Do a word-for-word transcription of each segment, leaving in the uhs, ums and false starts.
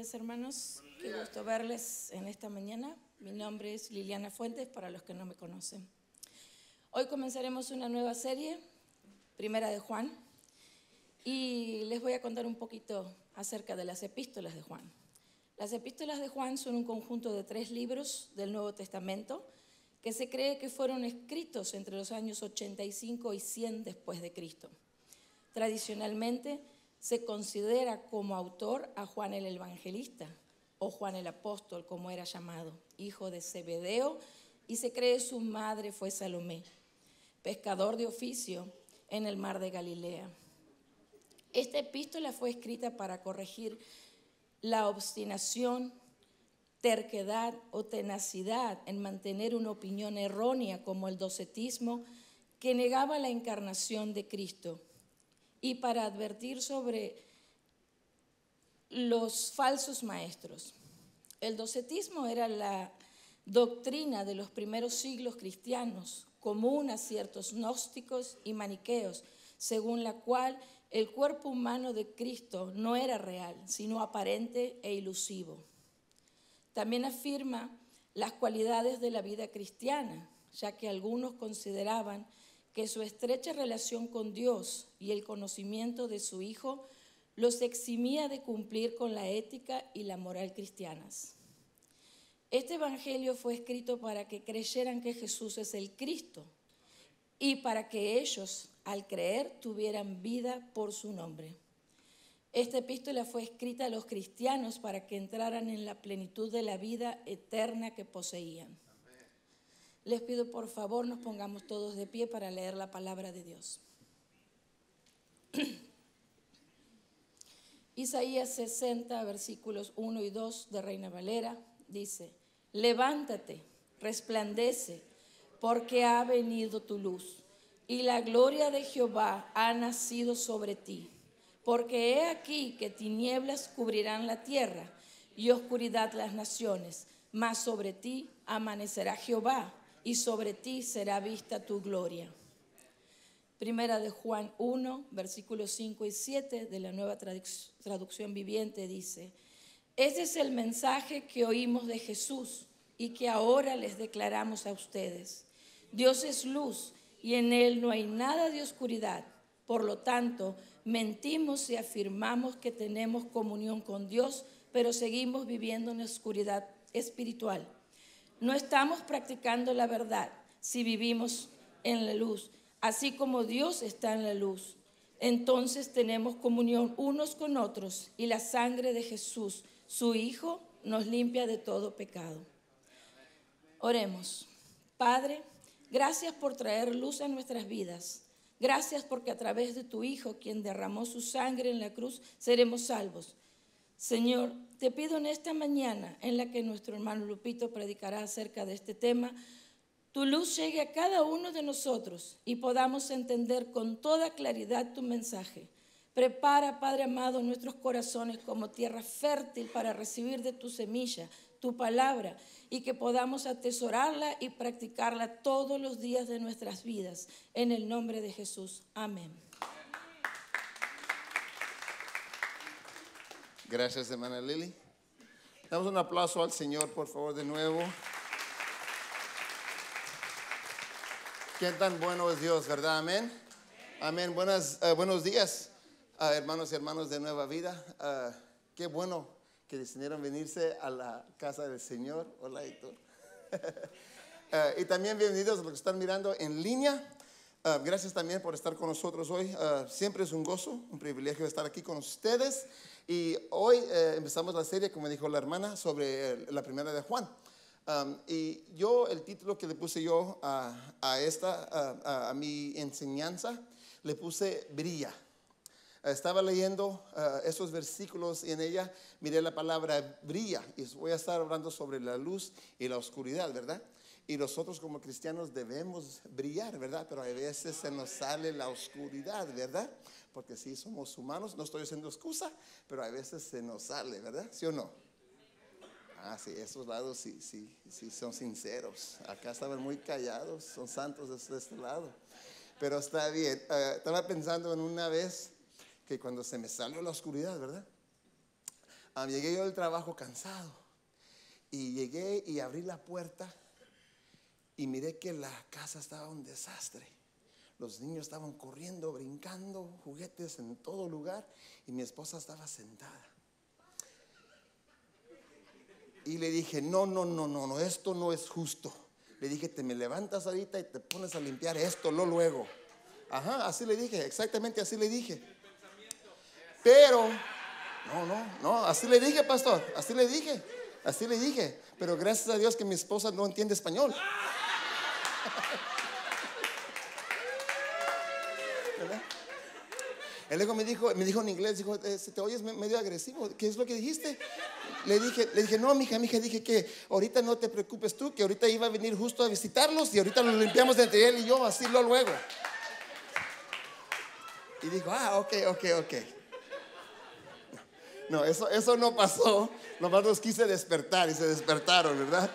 días, hermanos. Buenos días. Qué gusto verles en esta mañana. Mi nombre es Liliana Fuentes, para los que no me conocen. Hoy comenzaremos una nueva serie, Primera de Juan, y les voy a contar un poquito acerca de las epístolas de Juan. Las epístolas de Juan son un conjunto de tres libros del Nuevo Testamento que se cree que fueron escritos entre los años ochenta y cinco y cien después de Cristo. Tradicionalmente se considera como autor a Juan el Evangelista, o Juan el Apóstol, como era llamado, hijo de Zebedeo, y se cree su madre fue Salomé, pescador de oficio en el mar de Galilea. Esta epístola fue escrita para corregir la obstinación, terquedad o tenacidad en mantener una opinión errónea como el docetismo que negaba la encarnación de Cristo, y para advertir sobre los falsos maestros. El docetismo era la doctrina de los primeros siglos cristianos, común a ciertos gnósticos y maniqueos, según la cual el cuerpo humano de Cristo no era real, sino aparente e ilusivo. También afirma las cualidades de la vida cristiana, ya que algunos consideraban que su estrecha relación con Dios y el conocimiento de su Hijo los eximía de cumplir con la ética y la moral cristianas. Este evangelio fue escrito para que creyeran que Jesús es el Cristo y para que ellos, al creer, tuvieran vida por su nombre. Esta epístola fue escrita a los cristianos para que entraran en la plenitud de la vida eterna que poseían. Les pido por favor nos pongamos todos de pie para leer la palabra de Dios. Isaías sesenta, versículos uno y dos de Reina Valera, dice: levántate, resplandece, porque ha venido tu luz, y la gloria de Jehová ha nacido sobre ti. Porque he aquí que tinieblas cubrirán la tierra, y oscuridad las naciones, mas sobre ti amanecerá Jehová, y sobre ti será vista tu gloria. Primera de Juan uno, versículos cinco y siete de la Nueva Traducción Viviente dice: este es el mensaje que oímos de Jesús y que ahora les declaramos a ustedes. Dios es luz y en Él no hay nada de oscuridad. Por lo tanto, mentimos si afirmamos que tenemos comunión con Dios, pero seguimos viviendo en oscuridad espiritual. No estamos practicando la verdad si vivimos en la luz, así como Dios está en la luz. Entonces tenemos comunión unos con otros y la sangre de Jesús, su Hijo, nos limpia de todo pecado. Oremos. Padre, gracias por traer luz a nuestras vidas. Gracias porque a través de tu Hijo, quien derramó su sangre en la cruz, seremos salvos. Señor, te pido en esta mañana en la que nuestro hermano Lupito predicará acerca de este tema, tu luz llegue a cada uno de nosotros y podamos entender con toda claridad tu mensaje. Prepara, Padre amado, nuestros corazones como tierra fértil para recibir de tu semilla, tu palabra, y que podamos atesorarla y practicarla todos los días de nuestras vidas. En el nombre de Jesús. Amén. Gracias, hermana Lili. Damos un aplauso al Señor, por favor, de nuevo. Qué tan bueno es Dios, ¿verdad? Amén. Amén. Buenas, uh, buenos días, uh, hermanos y hermanas de Nueva Vida. Uh, qué bueno que decidieron venirse a la casa del Señor. Hola, Héctor. uh, y también bienvenidos a los que están mirando en línea. Uh, gracias también por estar con nosotros hoy. Uh, siempre es un gozo, un privilegio estar aquí con ustedes. Y hoy uh, empezamos la serie, como dijo la hermana, sobre uh, la primera de Juan. Um, y yo, el título que le puse yo a, a esta, a, a, a mi enseñanza, le puse brilla. Uh, estaba leyendo uh, esos versículos y en ella miré la palabra brilla. Y voy a estar hablando sobre la luz y la oscuridad, ¿verdad? Y nosotros como cristianos debemos brillar, ¿verdad? Pero a veces se nos sale la oscuridad, ¿verdad? Porque sí, somos humanos, no estoy haciendo excusa, pero a veces se nos sale, ¿verdad? ¿Sí o no? Ah, sí, esos lados sí, sí, sí son sinceros. Acá estaban muy callados, son santos de este lado. Pero está bien. Uh, estaba pensando en una vez que cuando se me salió la oscuridad, ¿verdad? Um, llegué yo del trabajo cansado y llegué y abrí la puerta y miré que la casa estaba un desastre. Los niños estaban corriendo, brincando, juguetes en todo lugar, y mi esposa estaba sentada. Y le dije, no, no, no, no, no, esto no es justo. Le dije, te me levantas ahorita y te pones a limpiar esto, lo luego. Ajá, así le dije, exactamente así le dije. Pero, no, no, no, así le dije, pastor, así le dije, así le dije. Pero gracias a Dios que mi esposa no entiende español. ¿Verdad? El hijo me dijo, me dijo en inglés, dijo, eh, te oyes medio agresivo, ¿qué es lo que dijiste? Le dije, le dije, no, mija, mija, dije que ahorita no te preocupes tú, que ahorita iba a venir justo a visitarlos y ahorita lo limpiamos entre él y yo, así lo luego. Y dijo, ah, ok, ok, ok. No, no, eso, eso no pasó, nomás los quise despertar y se despertaron, ¿verdad?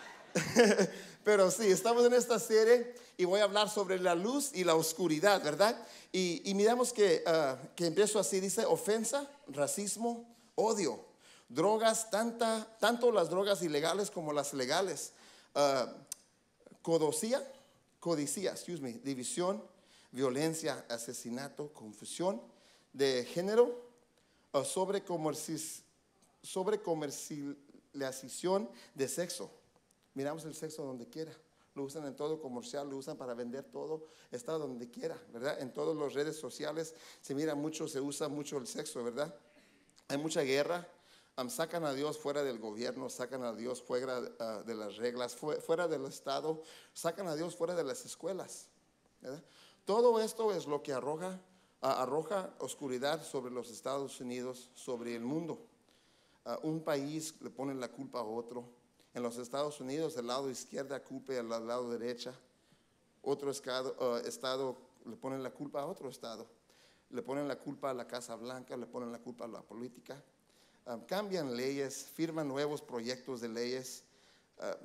Pero sí, estamos en esta serie y voy a hablar sobre la luz y la oscuridad, ¿verdad? Y, y miramos que, uh, que empiezo así, dice ofensa, racismo, odio, drogas, tanta, tanto las drogas ilegales como las legales, uh, codicía, codicia, excuse me, división, violencia, asesinato, confusión de género, uh, sobre, comerci- sobre comercialización de sexo. Miramos el sexo donde quiera, lo usan en todo comercial, lo usan para vender todo, está donde quiera, ¿verdad? En todas las redes sociales se mira mucho, se usa mucho el sexo, ¿verdad? Hay mucha guerra, um, sacan a Dios fuera del gobierno, sacan a Dios fuera uh, de las reglas, fu- fuera del Estado, sacan a Dios fuera de las escuelas, ¿verdad? Todo esto es lo que arroja, uh, arroja oscuridad sobre los Estados Unidos, sobre el mundo. Uh, un país le pone la culpa a otro. En los Estados Unidos, el lado izquierda culpa al lado derecha. Otro estado, uh, estado le ponen la culpa a otro estado. Le ponen la culpa a la Casa Blanca, le ponen la culpa a la política. Um, cambian leyes, firman nuevos proyectos de leyes, uh,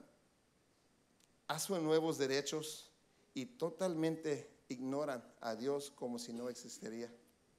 hacen nuevos derechos y totalmente ignoran a Dios como si no existiría.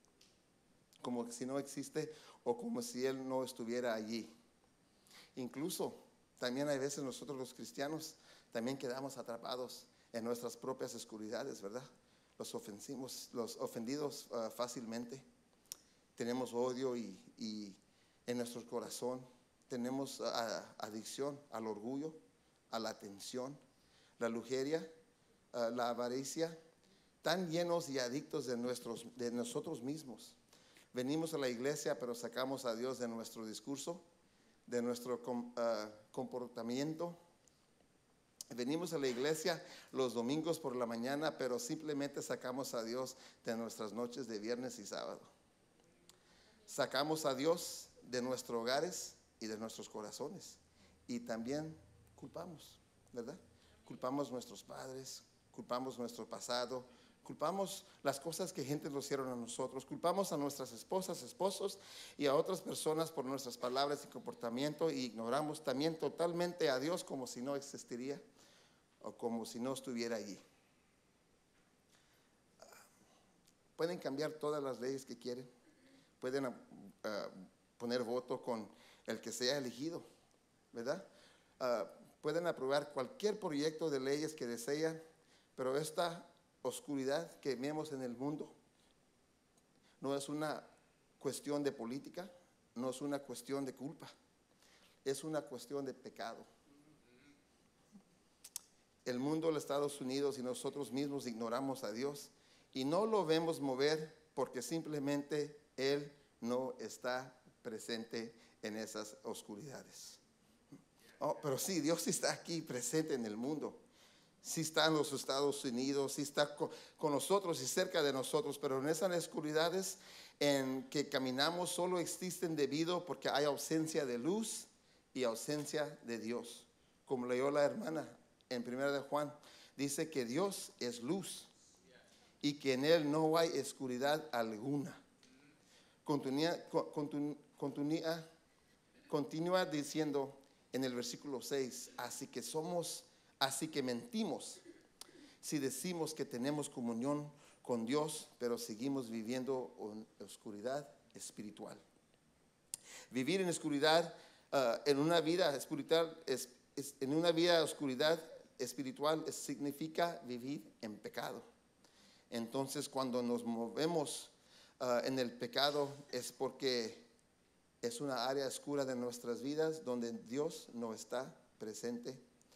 Como si no existe o como si Él no estuviera allí. Incluso también hay veces nosotros los cristianos también quedamos atrapados en nuestras propias oscuridades, ¿verdad? Los ofendimos, los ofendidos uh, fácilmente. Tenemos odio y, y en nuestro corazón tenemos uh, adicción al orgullo, a la atención, la lujuria, uh, la avaricia, tan llenos y adictos de, nuestros, de nosotros mismos. Venimos a la iglesia, pero sacamos a Dios de nuestro discurso, de nuestro uh, comportamiento. Venimos a la iglesia los domingos por la mañana, pero simplemente sacamos a Dios de nuestras noches de viernes y sábado. Sacamos a Dios de nuestros hogares y de nuestros corazones. Y también culpamos, ¿verdad? Culpamos nuestros padres, culpamos nuestro pasado, culpamos las cosas que gente nos hicieron a nosotros, culpamos a nuestras esposas, esposos y a otras personas por nuestras palabras y comportamiento, y ignoramos también totalmente a Dios como si no existiría o como si no estuviera allí. Pueden cambiar todas las leyes que quieren, pueden uh, poner voto con el que sea elegido, ¿verdad? Uh, pueden aprobar cualquier proyecto de leyes que desean, pero esta oscuridad que vemos en el mundo no es una cuestión de política, no es una cuestión de culpa, es una cuestión de pecado. El mundo, los Estados Unidos y nosotros mismos ignoramos a Dios y no lo vemos mover porque simplemente Él no está presente en esas oscuridades. Oh, pero sí, Dios está aquí presente en el mundo. Sí está en los Estados Unidos, sí está con, con nosotros y cerca de nosotros, pero en esas oscuridades en que caminamos solo existen debido porque hay ausencia de luz y ausencia de Dios. Como leyó la hermana en primera de Juan, dice que Dios es luz y que en Él no hay oscuridad alguna. Continúa, continúa, continúa diciendo en el versículo seis, así que somos... Así que mentimos si decimos que tenemos comunión con Dios, pero seguimos viviendo en oscuridad espiritual. Vivir en oscuridad, uh, en una vida espiritual, es, es, en una vida oscuridad espiritual es, significa vivir en pecado. Entonces, cuando nos movemos uh, en el pecado es porque es una área oscura de nuestras vidas donde Dios no está presente.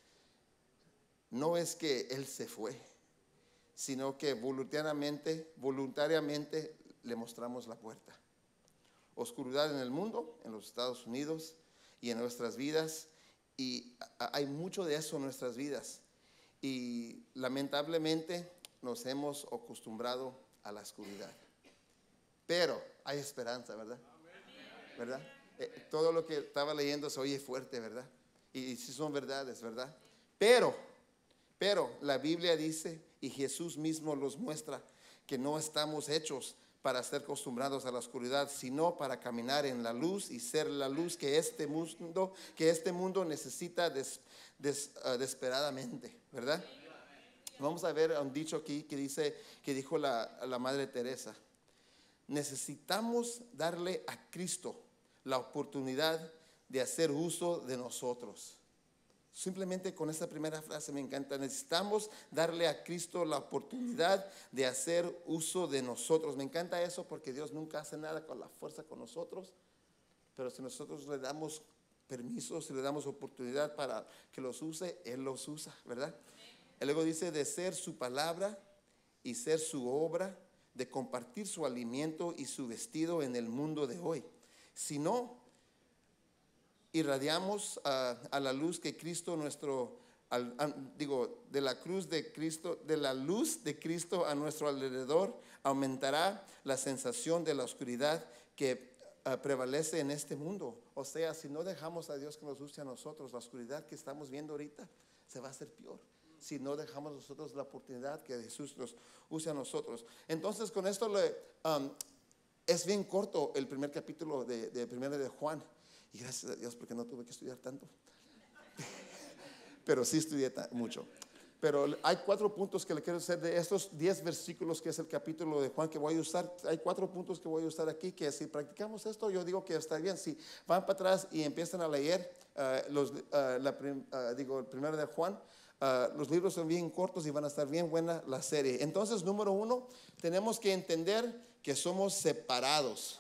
No es que Él se fue, sino que voluntariamente, voluntariamente le mostramos la puerta. Oscuridad en el mundo, en los Estados Unidos y en nuestras vidas, y hay mucho de eso en nuestras vidas. Y lamentablemente nos hemos acostumbrado a la oscuridad. Pero hay esperanza, ¿verdad? ¿Verdad? Eh, todo lo que estaba leyendo se oye fuerte, ¿verdad? Y, y sí son verdades, ¿verdad? Pero, pero la Biblia dice, y Jesús mismo los muestra, que no estamos hechos para ser acostumbrados a la oscuridad, sino para caminar en la luz y ser la luz que este mundo, que este mundo necesita des, des, uh, desesperadamente, ¿verdad? Vamos a ver un dicho aquí que dice, que dijo la, la Madre Teresa. Necesitamos darle a Cristo la oportunidad de hacer uso de nosotros. Simplemente con esta primera frase me encanta. Necesitamos darle a Cristo la oportunidad de hacer uso de nosotros. Me encanta eso porque Dios nunca hace nada con la fuerza con nosotros. Pero si nosotros le damos permiso, si le damos oportunidad para que los use, Él los usa, ¿verdad? Él luego dice de ser su palabra y ser su obra, de compartir su alimento y su vestido en el mundo de hoy. Si no irradiamos a, a la luz que Cristo nuestro, al, a, digo, de la cruz de Cristo, de la luz de Cristo a nuestro alrededor, aumentará la sensación de la oscuridad que uh, prevalece en este mundo. O sea, si no dejamos a Dios que nos use a nosotros, la oscuridad que estamos viendo ahorita se va a hacer peor. Si no dejamos nosotros la oportunidad que Jesús nos use a nosotros. Entonces, con esto le, um, es bien corto el primer capítulo de, de Primera de Juan. Y gracias a Dios porque no tuve que estudiar tanto. Pero sí estudié mucho. Pero hay cuatro puntos que le quiero hacer de estos diez versículos que es el capítulo de Juan que voy a usar. Hay cuatro puntos que voy a usar aquí que si practicamos esto yo digo que está bien. Si van para atrás y empiezan a leer uh, los, uh, la prim, uh, digo, el primero de Juan, uh, los libros son bien cortos y van a estar bien buena la serie. Entonces, número uno, tenemos que entender que somos separados.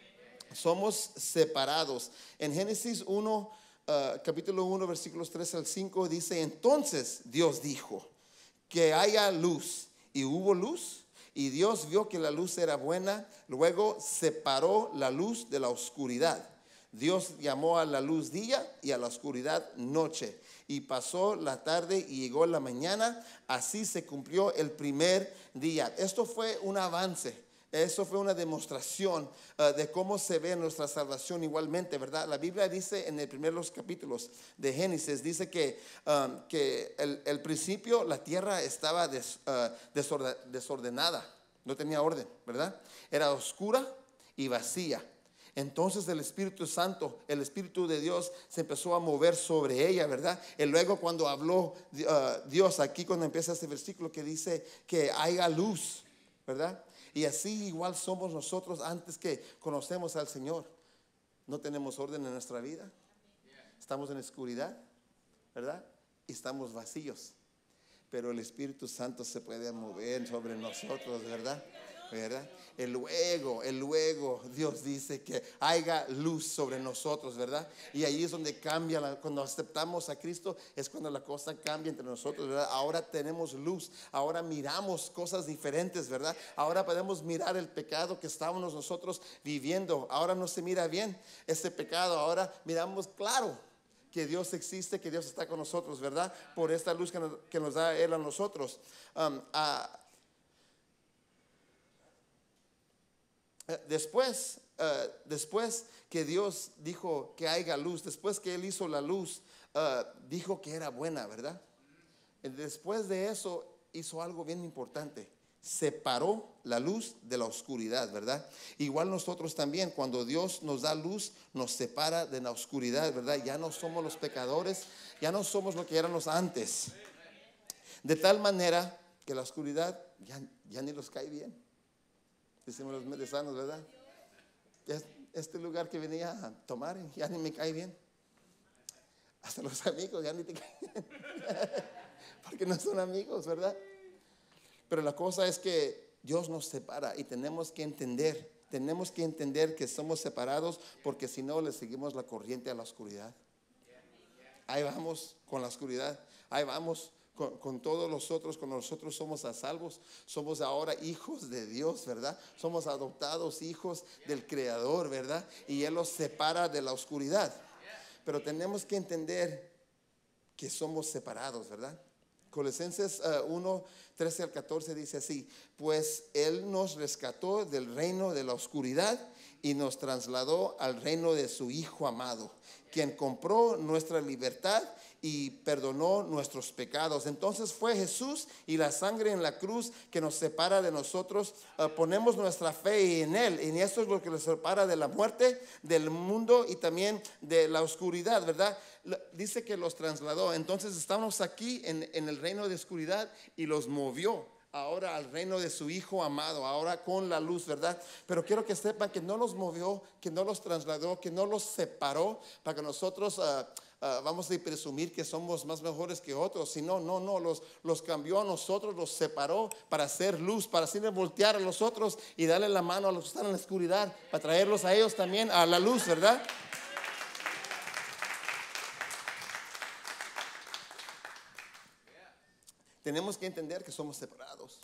Somos separados. En Génesis uno, uh, capítulo uno, versículos tres al cinco dice, entonces Dios dijo que haya luz, y hubo luz, y Dios vio que la luz era buena, luego separó la luz de la oscuridad. Dios llamó a la luz día y a la oscuridad noche, y pasó la tarde y llegó la mañana, así se cumplió el primer día. Esto fue un avance. Eso fue una demostración uh, de cómo se ve nuestra salvación igualmente, ¿verdad? La Biblia dice en el primer los capítulos de Génesis, dice que, um, que el, el principio la tierra estaba des, uh, desorden, desordenada, no tenía orden, ¿verdad? Era oscura y vacía. Entonces el Espíritu Santo, el Espíritu de Dios se empezó a mover sobre ella, ¿verdad? Y luego cuando habló uh, Dios aquí, cuando empieza este versículo que dice que haya luz, ¿verdad? Y así igual somos nosotros antes que conocemos al Señor. No tenemos orden en nuestra vida. Estamos en oscuridad, ¿verdad? Y estamos vacíos. Pero el Espíritu Santo se puede mover sobre nosotros, ¿verdad? ¿Verdad? Y luego, y luego Dios dice que haya luz sobre nosotros, ¿verdad? Y ahí es donde cambia, la, cuando aceptamos a Cristo, es cuando la cosa cambia entre nosotros, ¿verdad? Ahora tenemos luz, ahora miramos cosas diferentes, ¿verdad? Ahora podemos mirar el pecado que estábamos nosotros viviendo. Ahora no se mira bien ese pecado, ahora miramos claro que Dios existe, que Dios está con nosotros, ¿verdad? Por esta luz que nos, que nos da Él a nosotros. Um, a, Después, uh, después que Dios dijo que haya luz, después que Él hizo la luz, uh, dijo que era buena, ¿verdad? Después de eso hizo algo bien importante. Separó la luz de la oscuridad, ¿verdad? Igual nosotros también, cuando Dios nos da luz, nos separa de la oscuridad, ¿verdad? Ya no somos los pecadores, ya no somos lo que éramos antes. De tal manera que la oscuridad ya, ya ni nos cae bien. Decimos los medesanos, ¿verdad? Ya, este lugar que venía a tomar, ya ni me cae bien. Hasta los amigos ya ni te caen bien. Porque no son amigos, ¿verdad? Pero la cosa es que Dios nos separa y tenemos que entender, tenemos que entender que somos separados, porque si no le seguimos la corriente a la oscuridad. Ahí vamos con la oscuridad, ahí vamos con, con todos nosotros, con nosotros somos a salvos, somos ahora hijos de Dios, ¿verdad? Somos adoptados hijos del Creador, ¿verdad? Y Él los separa de la oscuridad. Pero tenemos que entender que somos separados, ¿verdad? Colosenses uh, uno, trece al catorce dice así: pues Él nos rescató del reino de la oscuridad y nos trasladó al reino de su Hijo amado, quien compró nuestra libertad y perdonó nuestros pecados. Entonces fue Jesús y la sangre en la cruz que nos separa de nosotros. Uh, ponemos nuestra fe en Él, y eso es lo que nos separa de la muerte, del mundo y también de la oscuridad, ¿verdad? Dice que los trasladó. Entonces estamos aquí en, en el reino de oscuridad y los movió ahora al reino de su Hijo amado, ahora con la luz, ¿verdad? Pero quiero que sepan que no los movió, que no los trasladó, que no los separó para que nosotros uh, uh, vamos a presumir que somos más mejores que otros. Sino, no, no, los, los cambió a nosotros, los separó para hacer luz, para así voltear a los otros y darle la mano a los que están en la oscuridad, para traerlos a ellos también a la luz, ¿verdad? Tenemos que entender que somos separados.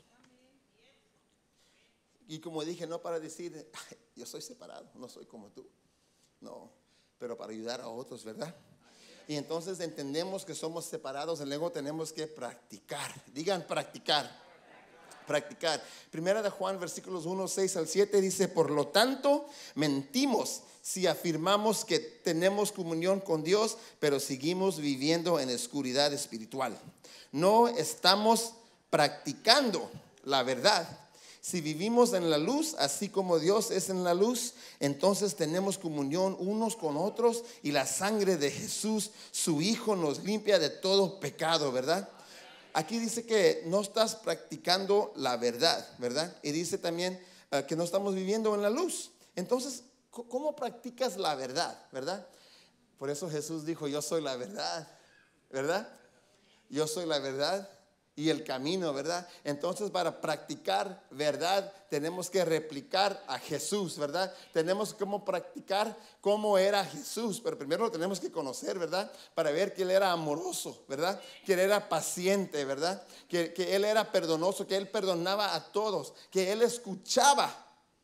Y como dije, no para decir, yo soy separado, no soy como tú. No, pero para ayudar a otros, ¿verdad? Y entonces entendemos que somos separados y luego tenemos que practicar. Digan practicar. Practicar. Primera de Juan, versículos uno, seis al siete dice: por lo tanto, mentimos si afirmamos que tenemos comunión con Dios, pero seguimos viviendo en oscuridad espiritual. No estamos practicando la verdad. Si vivimos en la luz, así como Dios es en la luz, entonces tenemos comunión unos con otros, y la sangre de Jesús, su Hijo, nos limpia de todo pecado, ¿verdad? Aquí dice que no estás practicando la verdad, ¿verdad? Y dice también uh, que no estamos viviendo en la luz. Entonces, ¿cómo practicas la verdad, verdad? Por eso Jesús dijo: yo soy la verdad, ¿verdad? Yo soy la verdad y el camino, ¿verdad? Entonces, para practicar verdad tenemos que replicar a Jesús, ¿verdad? Tenemos que practicar cómo era Jesús, pero primero lo tenemos que conocer, ¿verdad? Para ver que Él era amoroso, ¿verdad? Que Él era paciente, ¿verdad? Que, que Él era perdonoso, que Él perdonaba a todos, que Él escuchaba,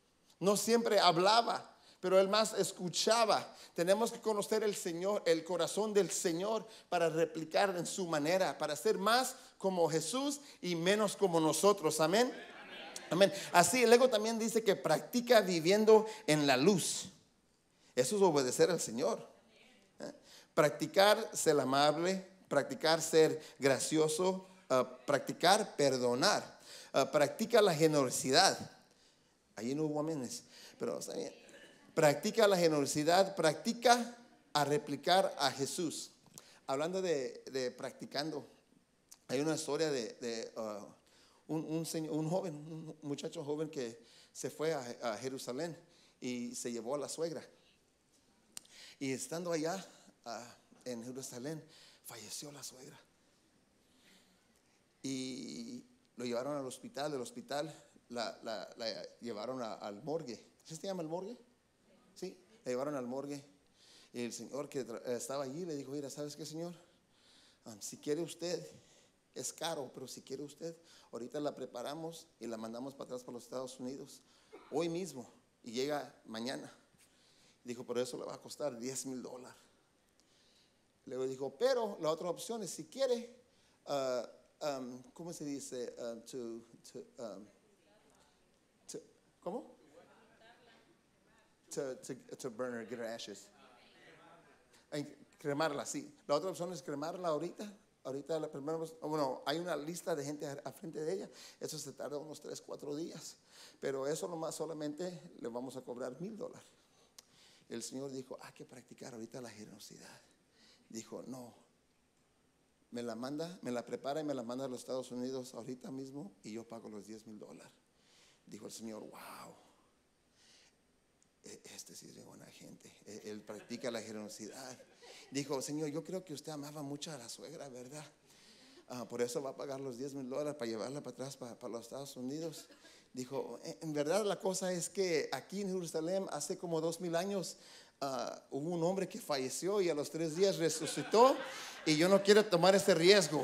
no siempre hablaba, pero Él más escuchaba. Tenemos que conocer el Señor, el corazón del Señor, para replicar en su manera, para ser más como Jesús y menos como nosotros. Amén. Amén. Así, luego también dice que practica viviendo en la luz. Eso es obedecer al Señor. ¿Eh? Practicar ser amable, practicar ser gracioso, uh, practicar perdonar, uh, practica la generosidad. Allí no hubo amenes, pero está bien. Practica la generosidad, practica a replicar a Jesús. Hablando de, de practicando, hay una historia de, de uh, un, un, señor, un joven, un muchacho joven que se fue a, a Jerusalén y se llevó a la suegra. Y estando allá uh, en Jerusalén, falleció la suegra. Y lo llevaron al hospital, del hospital la, la, la llevaron a, al morgue. ¿Sí se llama el morgue? Sí, le llevaron al morgue. Y el señor que estaba allí le dijo: mira, ¿sabes qué, señor? Um, si quiere usted, es caro, pero si quiere usted, ahorita la preparamos y la mandamos para atrás para los Estados Unidos hoy mismo, y llega mañana. Dijo: pero eso le va a costar diez mil dólares. Luego dijo: pero la otra opción es, si quiere, uh, um, ¿cómo se dice? Uh, to, to, um, to, ¿Cómo? To, to, to burn her, get her ashes. Cremarla, sí. La otra opción es cremarla ahorita. Ahorita la primera, bueno, hay una lista de gente a, a frente de ella. Eso se tarda unos tres, cuatro días. Pero eso nomás solamente le vamos a cobrar mil dólares. El Señor dijo: hay que practicar ahorita la generosidad. Dijo: no, me la manda, me la prepara y me la manda a los Estados Unidos ahorita mismo, y yo pago los diez mil dólares. Dijo el Señor: wow. este sí es de buena gente, él, él practica la generosidad. Dijo, Señor, yo creo que usted amaba mucho a la suegra, ¿verdad? Uh, por eso va a pagar los diez mil dólares para llevarla para atrás para, para los Estados Unidos. Dijo, en verdad la cosa es que aquí en Jerusalén hace como dos mil años uh, hubo un hombre que falleció y a los tres días resucitó, y yo no quiero tomar ese riesgo.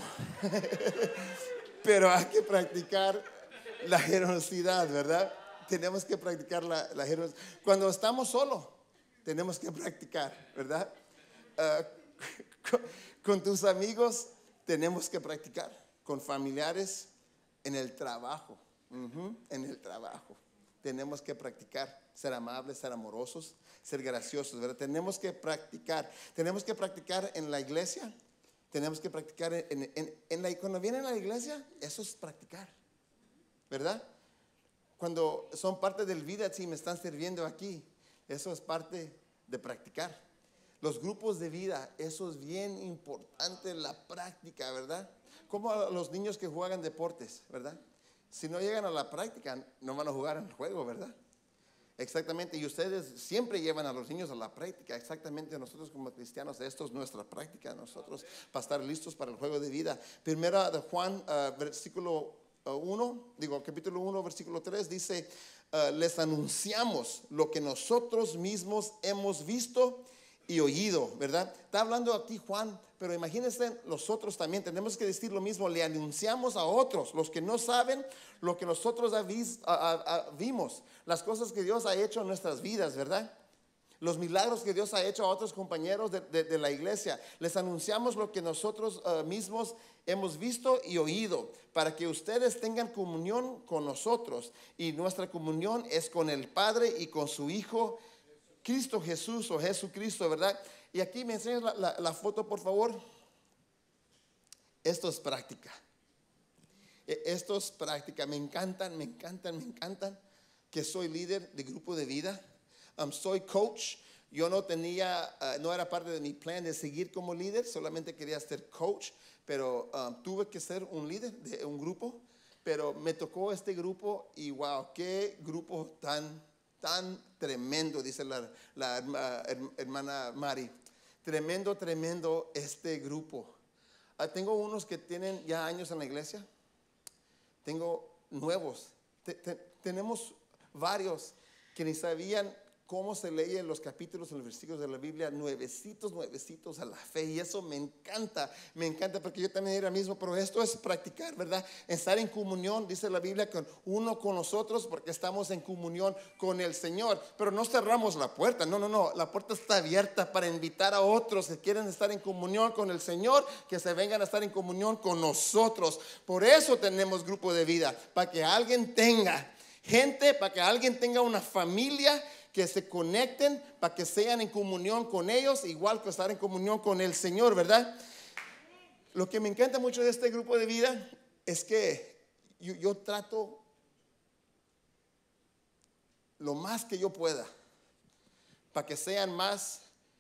Pero hay que practicar la generosidad, ¿verdad? Tenemos que practicar la, la generosidad. Cuando estamos solos, tenemos que practicar, ¿verdad? Uh, con, con tus amigos tenemos que practicar, con familiares, en el trabajo, uh-huh, en el trabajo. Tenemos que practicar, ser amables, ser amorosos, ser graciosos, ¿verdad? Tenemos que practicar, tenemos que practicar en la iglesia, tenemos que practicar en, en, en la, cuando vienen a la iglesia, eso es practicar, ¿verdad? Cuando son parte del vida, si me están sirviendo aquí, eso es parte de practicar. Los grupos de vida, eso es bien importante, la práctica, ¿verdad? Como a los niños que juegan deportes, ¿verdad? Si no llegan a la práctica, no van a jugar en el juego, ¿verdad? Exactamente, y ustedes siempre llevan a los niños a la práctica. Exactamente, nosotros como cristianos, esto es nuestra práctica, nosotros para estar listos para el juego de vida. Primera de Juan, uh, versículo uno, digo capítulo uno, versículo tres, dice, uh, les anunciamos lo que nosotros mismos hemos visto y oído, ¿verdad? Está hablando aquí Juan, pero imagínense, nosotros también tenemos que decir lo mismo. Le anunciamos a otros, los que no saben, lo que nosotros avis, a, a, a, vimos, las cosas que Dios ha hecho en nuestras vidas, ¿verdad? Los milagros que Dios ha hecho a otros compañeros de, de, de la iglesia. Les anunciamos lo que nosotros uh, mismos hemos visto y oído, para que ustedes tengan comunión con nosotros, y nuestra comunión es con el Padre y con su Hijo Cristo Jesús, o Jesucristo, ¿verdad? Y aquí me enseñas la, la, la foto, por favor. Esto es práctica. Esto es práctica. Me encantan, me encantan, me encantan que soy líder de grupo de vida. Um, soy coach. Yo no tenía, uh, no era parte de mi plan de seguir como líder, solamente quería ser coach, pero um, tuve que ser un líder de un grupo. Pero me tocó este grupo y wow, qué grupo tan tan tremendo, dice la, la hermana Mari. Tremendo, tremendo este grupo. Uh, tengo unos que tienen ya años en la iglesia. Tengo nuevos. Te, te, tenemos varios que ni sabían cómo se leyen los capítulos y los versículos de la Biblia, nuevecitos, nuevecitos a la fe. Y eso me encanta, me encanta, porque yo también era mismo, pero esto es practicar, ¿verdad? Estar en comunión, dice la Biblia, con uno con nosotros, porque estamos en comunión con el Señor. Pero no cerramos la puerta, no, no, no, la puerta está abierta para invitar a otros que quieren estar en comunión con el Señor, que se vengan a estar en comunión con nosotros. Por eso tenemos grupo de vida, para que alguien tenga gente, para que alguien tenga una familia, que se conecten, para que sean en comunión con ellos, igual que estar en comunión con el Señor, ¿verdad? Lo que me encanta mucho de este grupo de vida es que yo, yo trato lo más que yo pueda para que sean más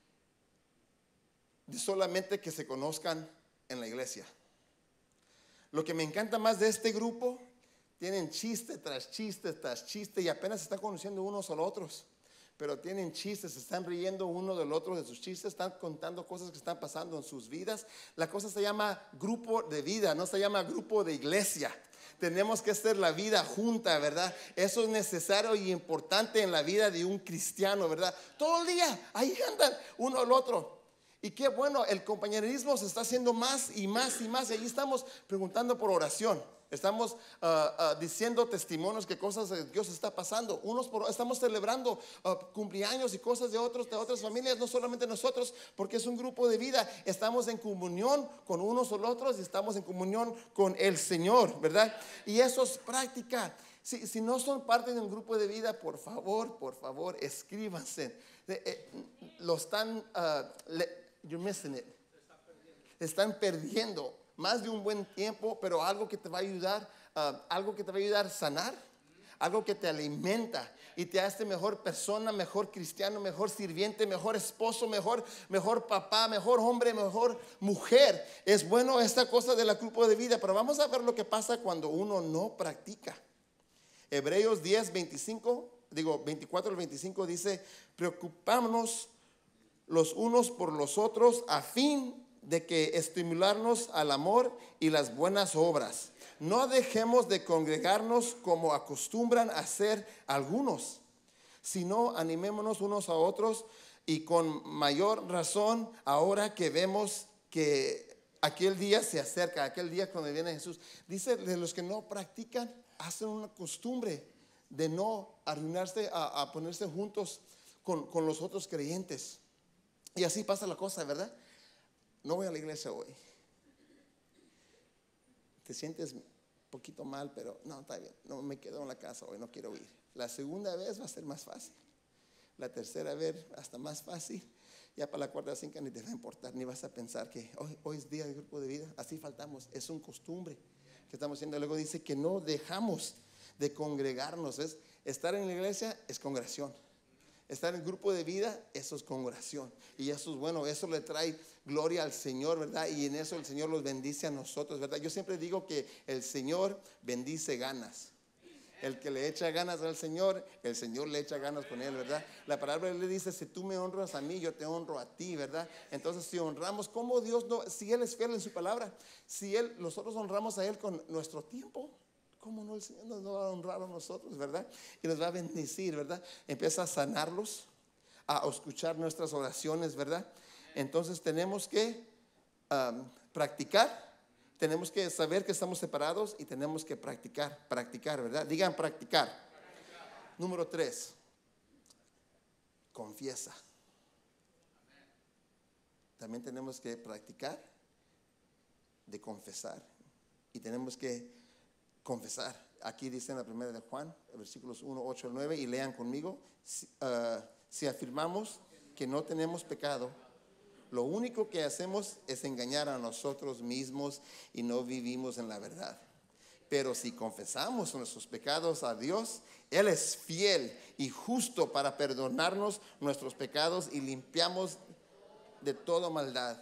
de solamente que se conozcan en la iglesia. Lo que me encanta más de este grupo, tienen chiste tras chiste tras chiste, y apenas se están conociendo unos a los otros, pero tienen chistes, se están riendo uno del otro de sus chistes, están contando cosas que están pasando en sus vidas. La cosa se llama grupo de vida, no se llama grupo de iglesia. Tenemos que hacer la vida junta, ¿verdad? Eso es necesario y importante en la vida de un cristiano, ¿verdad? Todo el día, ahí andan uno al otro. Y qué bueno, el compañerismo se está haciendo más y más y más. Y ahí estamos preguntando por oración. Estamos uh, uh, diciendo testimonios que cosas de Dios está pasando. Unos por, estamos celebrando uh, cumpleaños y cosas de otros, de otras familias, no solamente nosotros, porque es un grupo de vida. Estamos en comunión con unos o los otros y estamos en comunión con el Señor, ¿verdad? Y eso es práctica. Si, si no son parte de un grupo de vida, por favor, por favor, escríbanse. Eh, eh, lo están, uh, le, you're missing it. Están perdiendo más de un buen tiempo, pero algo que te va a ayudar, uh, algo que te va a ayudar a sanar, algo que te alimenta y te hace mejor persona, mejor cristiano, mejor sirviente, mejor esposo, mejor, mejor papá, mejor hombre, mejor mujer. Es bueno esta cosa del grupo de vida, pero vamos a ver lo que pasa cuando uno no practica. Hebreos diez, veinticinco digo, veinticuatro al veinticinco dice, preocupámonos los unos por los otros a fin de que estimularnos al amor y las buenas obras. No dejemos de congregarnos como acostumbran a hacer algunos, sino animémonos unos a otros, y con mayor razón ahora que vemos que aquel día se acerca, aquel día cuando viene Jesús. Dice, de los que no practican, hacen una costumbre de no arruinarse a, a ponerse juntos con, con los otros creyentes. Y así pasa la cosa, ¿verdad? No voy a la iglesia hoy. Te sientes un poquito mal, pero no, está bien. No, me quedo en la casa hoy, no quiero ir. La segunda vez va a ser más fácil. La tercera vez hasta más fácil. Ya para la cuarta, cinco ni te va a importar, ni vas a pensar que hoy, hoy es día de grupo de vida. Así faltamos, es una costumbre que estamos haciendo. Luego dice que no dejamos de congregarnos. ¿Ves? Estar en la iglesia es congregación. Estar en grupo de vida, eso es congregación. Y eso es bueno, eso le trae gloria al Señor, ¿verdad? Y en eso el Señor los bendice a nosotros, ¿verdad? Yo siempre digo que el Señor bendice ganas. El que le echa ganas al Señor, el Señor le echa ganas con él, ¿verdad? La palabra le dice, si tú me honras a mí, yo te honro a ti, ¿verdad? Entonces, si honramos, ¿cómo Dios no? Si Él es fiel en su palabra, si Él, nosotros honramos a Él con nuestro tiempo, ¿cómo no el Señor nos va a honrar a nosotros, verdad? Y nos va a bendecir, ¿verdad? Empieza a sanarlos, a escuchar nuestras oraciones, ¿verdad? Entonces tenemos que um, practicar. Tenemos que saber que estamos separados y tenemos que practicar, practicar, ¿verdad? Digan practicar. Practicar. Número tres, confiesa. Amén. También tenemos que practicar de confesar. Y tenemos que confesar. Aquí dice en la primera de Juan, versículos uno, ocho al nueve, y lean conmigo. Si, uh, si afirmamos que no tenemos pecado, lo único que hacemos es engañar a nosotros mismos y no vivimos en la verdad. Pero si confesamos nuestros pecados a Dios, Él es fiel y justo para perdonarnos nuestros pecados y limpiarnos de toda maldad.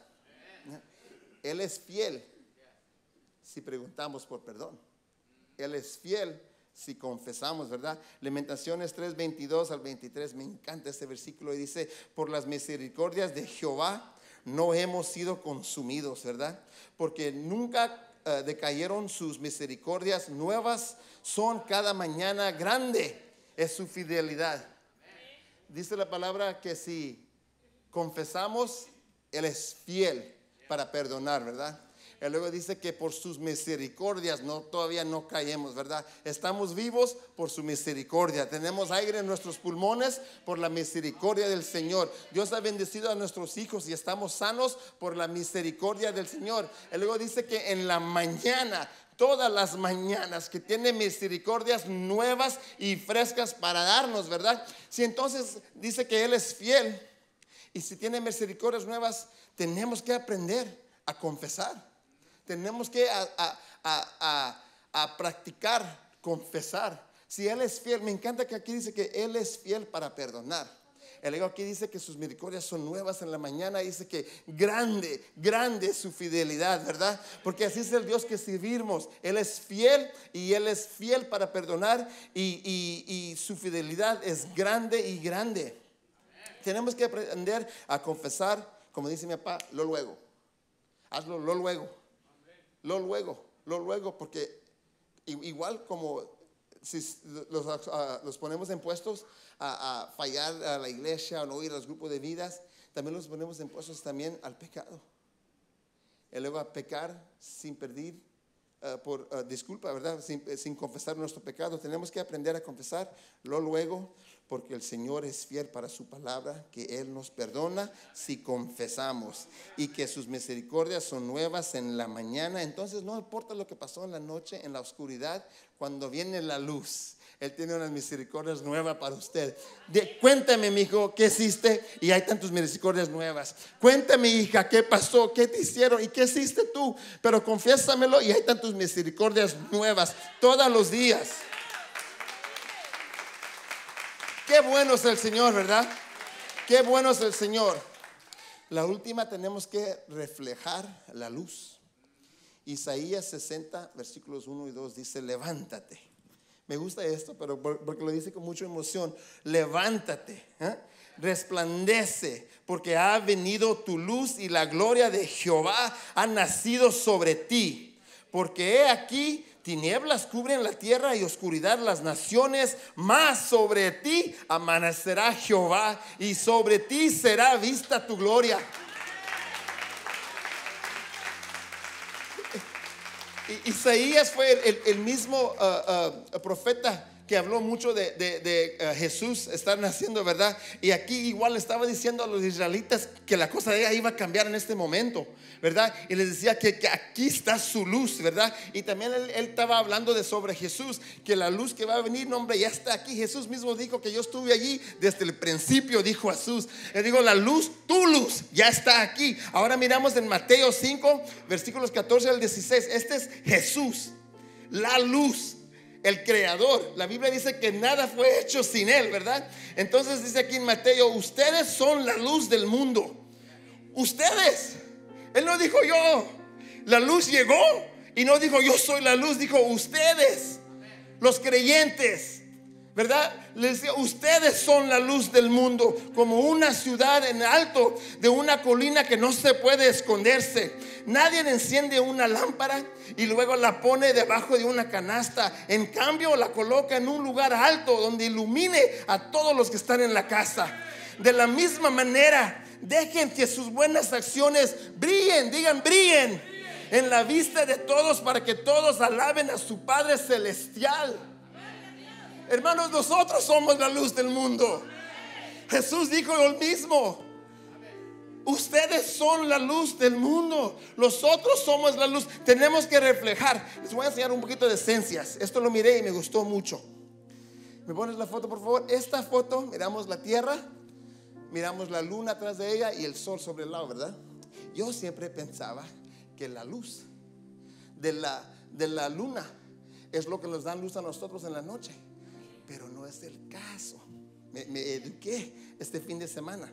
Él es fiel si preguntamos por perdón. Él es fiel si confesamos, ¿verdad? Lamentaciones tres, veintidós al veintitrés. Me encanta este versículo y dice, por las misericordias de Jehová no hemos sido consumidos, ¿verdad? Porque nunca uh, decayeron sus misericordias, nuevas son cada mañana, grande es su fidelidad. Dice la palabra que si confesamos, Él es fiel para perdonar, ¿verdad? Y luego dice que por sus misericordias no, todavía no caemos, ¿verdad? Estamos vivos por su misericordia. Tenemos aire en nuestros pulmones por la misericordia del Señor. Dios ha bendecido a nuestros hijos y estamos sanos por la misericordia del Señor. Y luego dice que en la mañana, todas las mañanas, que tiene misericordias nuevas y frescas para darnos, ¿verdad? Si entonces dice que Él es fiel y si tiene misericordias nuevas, tenemos que aprender a confesar. Tenemos que a, a, a, a, a practicar, confesar. Si Él es fiel, me encanta que aquí dice que Él es fiel para perdonar. El ego aquí dice que sus misericordias son nuevas en la mañana. Dice que grande, grande es su fidelidad, ¿verdad? Porque así es el Dios que servimos. Él es fiel y Él es fiel para perdonar. Y, y, y su fidelidad es grande y grande. Tenemos que aprender a confesar, como dice mi papá, lo luego. Hazlo lo luego. Lo luego, lo luego, porque igual como si los, uh, los ponemos en puestos a, a fallar a la iglesia o no ir a los grupos de vidas, también los ponemos en puestos también al pecado. Y luego a pecar sin pedir uh, por uh, disculpa, ¿verdad? Sin, sin confesar nuestro pecado. Tenemos que aprender a confesar lo luego, porque el Señor es fiel para su palabra, que Él nos perdona si confesamos y que sus misericordias son nuevas en la mañana. Entonces no importa lo que pasó en la noche, en la oscuridad, cuando viene la luz, Él tiene unas misericordias nuevas para usted. De, cuéntame, mi hijo, ¿qué hiciste? Y hay tantas misericordias nuevas. Cuéntame, hija, ¿qué pasó? ¿Qué te hicieron? ¿Y qué hiciste tú? Pero confiésamelo y hay tantas misericordias nuevas todos los días. Qué bueno es el Señor, ¿verdad? Qué bueno es el Señor. La última, tenemos que reflejar la luz. Isaías sesenta, versículos uno y dos dice, levántate, Me gusta esto, pero porque lo dice con mucha emoción. Levántate, ¿eh? Resplandece, porque ha venido tu luz y la gloria de Jehová ha nacido sobre ti. Porque he aquí, tinieblas cubren la tierra y oscuridad las naciones, mas sobre ti amanecerá Jehová y sobre ti será vista tu gloria. Isaías fue el, el mismo uh, uh, profeta que habló mucho de, de, de uh, Jesús estar naciendo, ¿verdad? Y aquí igual estaba diciendo a los israelitas que la cosa de ella iba a cambiar en este momento, ¿verdad? Y les decía que, que aquí está su luz, ¿verdad? Y también él, él estaba hablando de sobre Jesús, que la luz que va a venir, no, hombre, ya está aquí. Jesús mismo dijo que yo estuve allí desde el principio, dijo Jesús. Le digo, la luz, tu luz, ya está aquí. Ahora miramos en Mateo cinco, versículos catorce al dieciséis. Este es Jesús, la luz, el creador. La Biblia dice que nada fue hecho sin él, ¿verdad? Entonces dice aquí en Mateo, ustedes son la luz del mundo. Ustedes. Él no dijo yo. La luz llegó y no dijo yo soy la luz. Dijo ustedes, los creyentes, ¿verdad? Les decía, ustedes son la luz del mundo, como una ciudad en alto de una colina que no se puede esconderse. Nadie enciende una lámpara y luego la pone debajo de una canasta. En cambio la coloca en un lugar alto donde ilumine a todos los que están en la casa. De la misma manera, dejen que sus buenas acciones brillen, digan brillen, en la vista de todos, para que todos alaben a su Padre Celestial. Hermanos, nosotros somos la luz del mundo. Jesús dijo lo mismo. Ustedes son la luz del mundo. Nosotros somos la luz. Tenemos que reflejar. Les voy a enseñar un poquito de esencias. Esto lo miré y me gustó mucho. ¿Me pones la foto, por favor? Esta foto, miramos la tierra, miramos la luna atrás de ella y el sol sobre el lado, ¿verdad? Yo siempre pensaba que la luz de la, de la luna es lo que nos da luz a nosotros en la noche. Pero no es el caso. Me, me eduqué este fin de semana.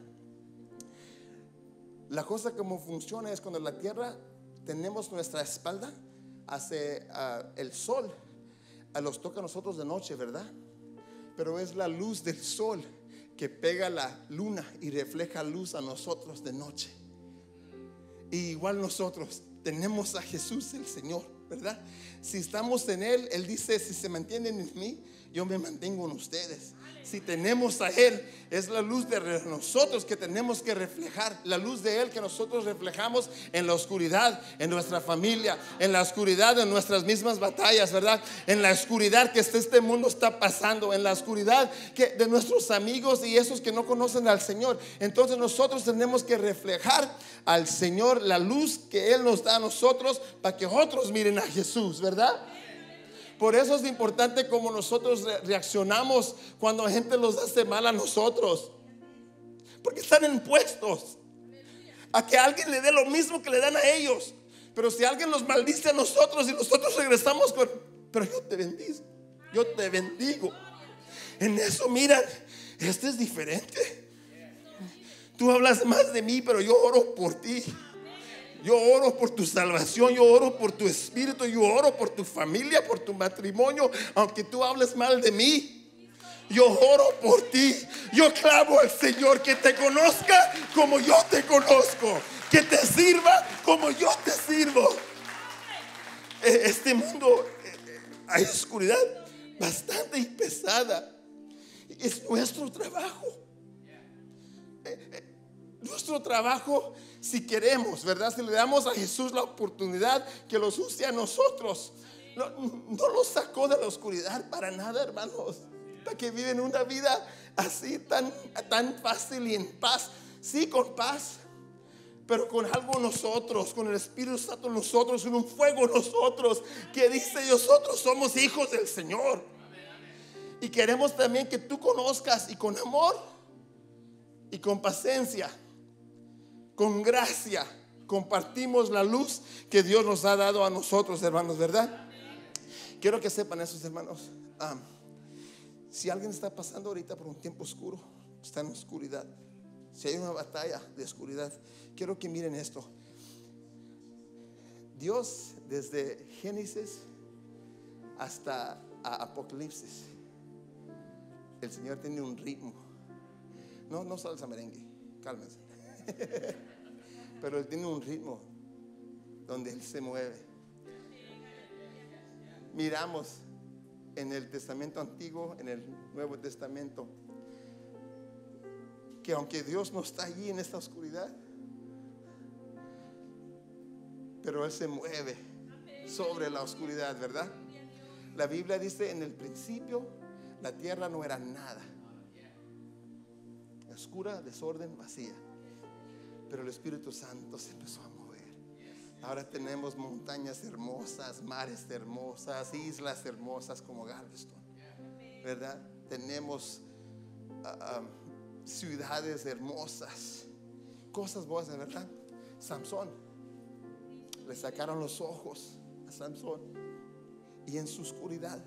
La cosa como funciona es cuando la tierra tenemos nuestra espalda, hace uh, el sol, uh, los toca a nosotros de noche, ¿verdad? Pero es la luz del sol que pega la luna y refleja luz a nosotros de noche. Y igual nosotros tenemos a Jesús el Señor, ¿verdad? Si estamos en Él, Él dice, si se mantienen en mí, yo me mantengo en ustedes. Si tenemos a Él, es la luz de nosotros que tenemos que reflejar. La luz de Él que nosotros reflejamos en la oscuridad, en nuestra familia, en la oscuridad, en nuestras mismas batallas, ¿verdad? En la oscuridad que este, este mundo está pasando, en la oscuridad que, de nuestros amigos y esos que no conocen al Señor. Entonces nosotros tenemos que reflejar al Señor, la luz que Él nos da a nosotros, para que otros miren a Jesús, ¿verdad? Por eso es importante cómo nosotros reaccionamos cuando la gente los hace mal a nosotros, porque están impuestos a que alguien le dé lo mismo que le dan a ellos. Pero si alguien nos maldice a nosotros y nosotros regresamos con, pero yo te bendigo, yo te bendigo. En eso, mira, este es diferente. Tú hablas más de mí, pero yo oro por ti. Yo oro por tu salvación, yo oro por tu espíritu, yo oro por tu familia, por tu matrimonio. Aunque tú hables mal de mí, yo oro por ti. Yo clamo al Señor que te conozca como yo te conozco, que te sirva como yo te sirvo. Este mundo, hay oscuridad bastante y pesada. Es nuestro trabajo. Nuestro trabajo, si queremos, ¿verdad? Si le damos a Jesús la oportunidad que los use a nosotros. No, no los sacó de la oscuridad para nada, hermanos, para que viven una vida así tan, tan fácil y en paz. Sí, con paz, pero con algo nosotros, con el Espíritu Santo nosotros, con un fuego nosotros, que dice nosotros somos hijos del Señor. Y queremos también que tú conozcas, y con amor y con paciencia, con gracia, compartimos la luz que Dios nos ha dado a nosotros, hermanos, ¿verdad? Quiero que sepan esos hermanos. Um, si alguien está pasando ahorita por un tiempo oscuro, está en oscuridad, si hay una batalla de oscuridad, quiero que miren esto. Dios, desde Génesis hasta a Apocalipsis, el Señor tiene un ritmo. No, no salsa merengue, cálmense. Pero Él tiene un ritmo donde Él se mueve. Miramos en el Testamento Antiguo, en el Nuevo Testamento, que aunque Dios no está allí en esta oscuridad, pero Él se mueve sobre la oscuridad, ¿verdad? La Biblia dice: en el principio la tierra no era nada, oscura, desorden, vacía, pero el Espíritu Santo se empezó a mover. Ahora tenemos montañas hermosas, mares hermosas, islas hermosas como Galveston, ¿verdad? Tenemos uh, um, ciudades hermosas, cosas buenas, ¿verdad? Samson, le sacaron los ojos a Samson, y en su oscuridad,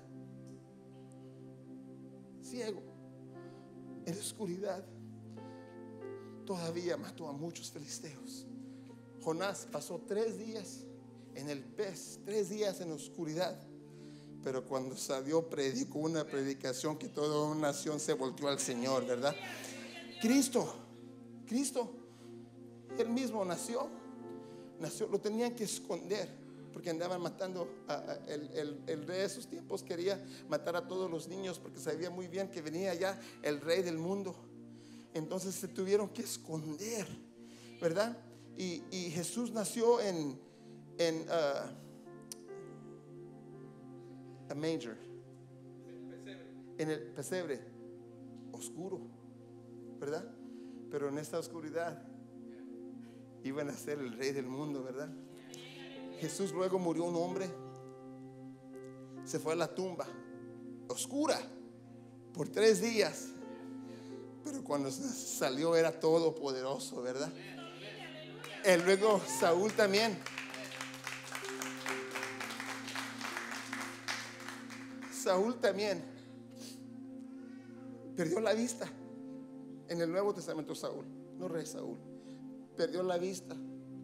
ciego, en la oscuridad, todavía mató a muchos filisteos. Jonás pasó tres días en el pez, tres días en la oscuridad, pero cuando salió predicó una predicación que toda una nación se volvió al Señor, ¿verdad? Cristo, Cristo, Él mismo nació, nació, lo tenían que esconder porque andaban matando a, a, el, el, el rey de esos tiempos quería matar a todos los niños porque sabía muy bien que venía ya el rey del mundo. Entonces se tuvieron que esconder, ¿verdad? Y, y Jesús nació en, en uh, a manger, en el pesebre oscuro, ¿verdad? Pero en esta oscuridad iban a ser el rey del mundo, ¿verdad? Jesús luego murió un hombre, se fue a la tumba oscura por tres días, pero cuando salió era todopoderoso, ¿verdad? Y luego Saúl también. Saúl también perdió la vista. En el Nuevo Testamento Saúl, no rey Saúl, perdió la vista.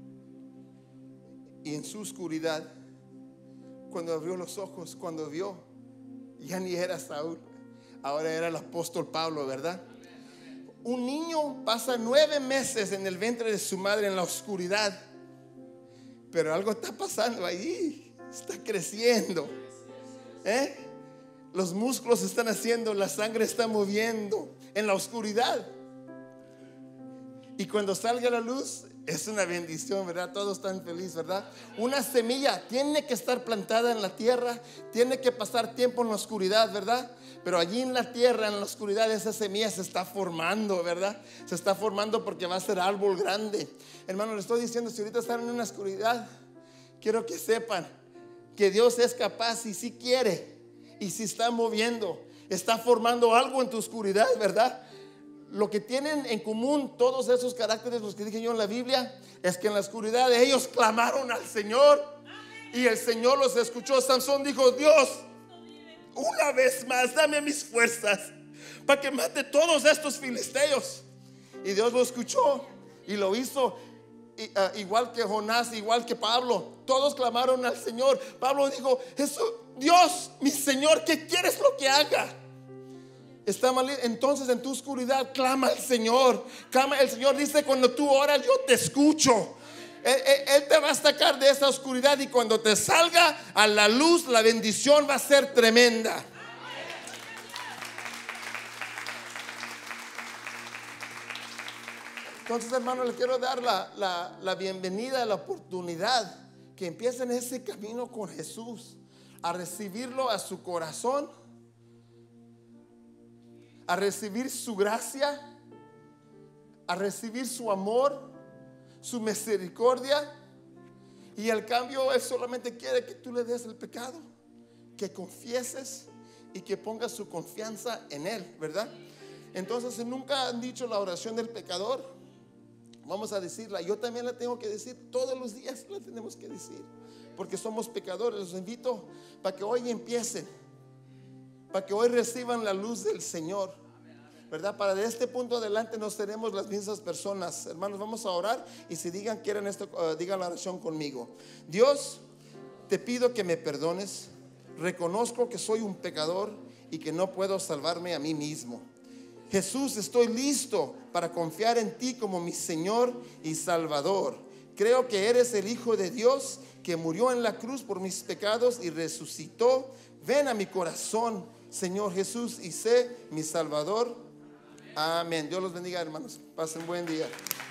Y en su oscuridad, cuando abrió los ojos, cuando vio, ya ni era Saúl, ahora era el apóstol Pablo, ¿verdad? Un niño pasa nueve meses en el vientre de su madre en la oscuridad, pero algo está pasando ahí, está creciendo, ¿eh? Los músculos están haciendo, la sangre está moviendo en la oscuridad. Y cuando salga la luz es una bendición, ¿verdad? Todos están felices, ¿verdad? Una semilla tiene que estar plantada en la tierra, tiene que pasar tiempo en la oscuridad, ¿verdad? Pero allí en la tierra, en la oscuridad, esa semilla se está formando, ¿verdad? Se está formando porque va a ser árbol grande. Hermano, le estoy diciendo, si ahorita están en una oscuridad, quiero que sepan que Dios es capaz y si quiere, y si está moviendo, está formando algo en tu oscuridad, ¿verdad? Lo que tienen en común todos esos caracteres, los que dije yo en la Biblia, es que en la oscuridad ellos clamaron al Señor y el Señor los escuchó. Sansón dijo: Dios, una vez más dame mis fuerzas para que mate todos estos filisteos. Y Dios lo escuchó y lo hizo. Y, uh, igual que Jonás, igual que Pablo, todos clamaron al Señor. Pablo dijo: Jesús, Dios, mi Señor, ¿qué quieres lo que haga? Está mal. Entonces en tu oscuridad clama al Señor. Clama. El Señor dice: cuando tú oras, yo te escucho. Él, él, él te va a sacar de esa oscuridad, y cuando te salga a la luz, la bendición va a ser tremenda. Entonces, hermano, le quiero dar la, la, la bienvenida, la oportunidad que empiecen ese camino con Jesús, a recibirlo a su corazón, a recibir su gracia, a recibir su amor, su misericordia. Y al cambio Él solamente quiere que tú le des el pecado, que confieses y que pongas su confianza en Él, ¿verdad? Entonces, si nunca han dicho la oración del pecador, vamos a decirla. Yo también la tengo que decir, todos los días la tenemos que decir, porque somos pecadores. Los invito para que hoy empiecen, para que hoy reciban la luz del Señor, ¿verdad? Para de este punto adelante no seremos las mismas personas. Hermanos, vamos a orar, y si digan, quieren esto, uh, digan la oración conmigo. Dios, te pido que me perdones Reconozco que soy un pecador y que no puedo salvarme a mí mismo. Jesús, estoy listo para confiar en ti como mi Señor y Salvador. Creo que eres el Hijo de Dios que murió en la cruz por mis pecados y resucitó. Ven a mi corazón, Señor Jesús, y sé mi Salvador. Amén. Dios los bendiga, hermanos. Pasen buen día.